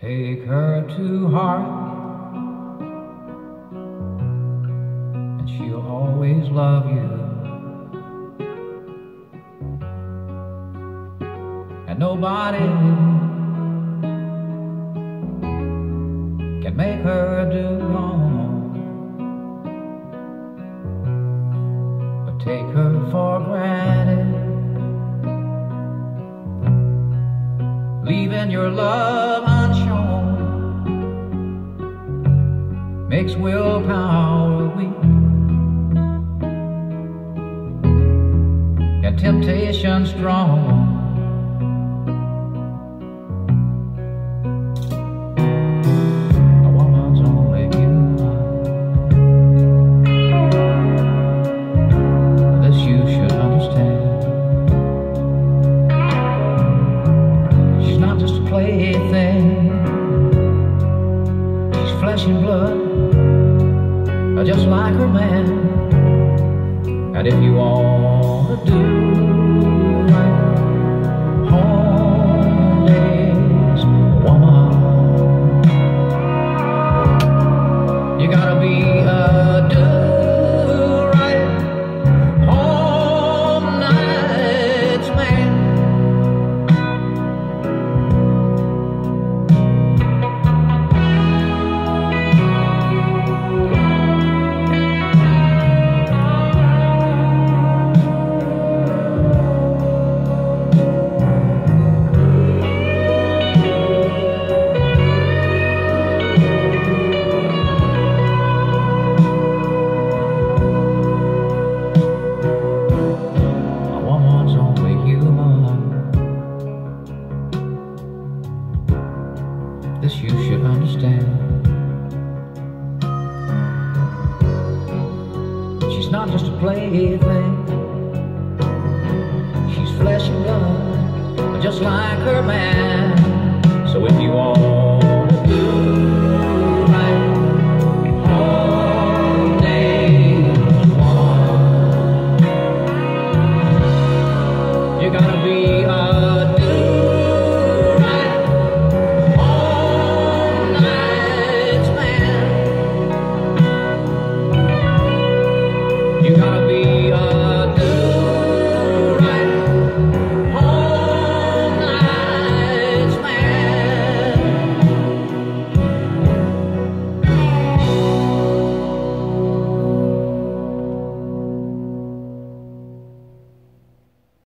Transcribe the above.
Take her to heart, and she'll always love you. And nobody can make her do wrong, but take her for granted, leaving your love unshown makes willpower weak, and temptation strong. A woman's only human. This you should understand. She's not just a plaything. She's flesh and blood, just like her man. And if you want to do right, home days, woman, you gotta be a do-right, home nights man. This you should understand. She's not just a plaything. She's flesh and blood, just like her man. So if you want